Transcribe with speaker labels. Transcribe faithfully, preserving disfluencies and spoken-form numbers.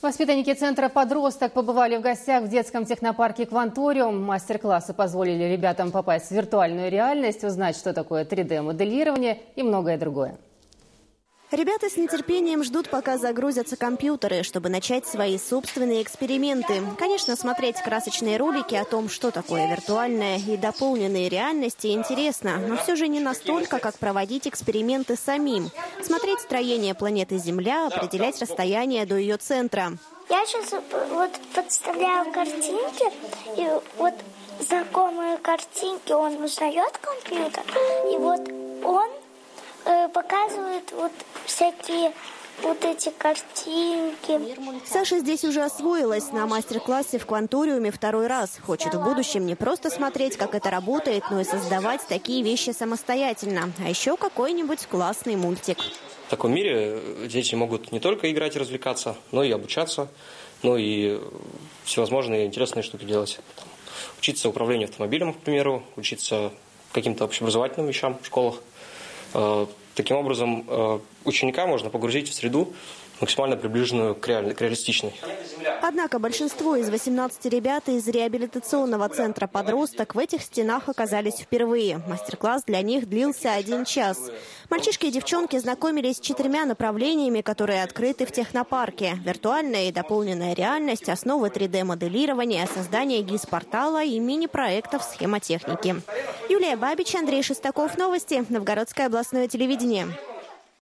Speaker 1: Воспитанники центра «Подросток» побывали в гостях в детском технопарке «Кванториум». Мастер-классы позволили ребятам попасть в виртуальную реальность, узнать, что такое три дэ моделирование и многое другое.
Speaker 2: Ребята с нетерпением ждут, пока загрузятся компьютеры, чтобы начать свои собственные эксперименты. Конечно, смотреть красочные ролики о том, что такое виртуальная и дополненные реальности, интересно, но все же не настолько, как проводить эксперименты самим. Смотреть строение планеты Земля, определять расстояние до ее центра.
Speaker 3: Я сейчас вот подставляю картинки, и вот знакомые картинки он узнает компьютер, и вот он показывает вот всякие вот эти картинки.
Speaker 2: Саша здесь уже освоилась на мастер-классе в «Кванториуме» второй раз. Хочет в будущем не просто смотреть, как это работает, но и создавать такие вещи самостоятельно. А еще какой-нибудь классный мультик.
Speaker 4: В таком мире дети могут не только играть и развлекаться, но и обучаться, но и всевозможные интересные штуки делать. Там, учиться управлению автомобилем, к примеру, учиться каким-то общеобразовательным вещам в школах. Таким образом, ученика можно погрузить в среду, максимально приближенную к, реаль... к реалистичной.
Speaker 2: Однако большинство из восемнадцати ребят из реабилитационного центра «Подросток» в этих стенах оказались впервые. Мастер-класс для них длился один час. Мальчишки и девчонки знакомились с четырьмя направлениями, которые открыты в технопарке. Виртуальная и дополненная реальность, основы три дэ моделирования, создание гиз-портала и мини-проектов схемотехники. Юлия Бабич, Андрей Шестаков. Новости. Новгородское областное телевидение.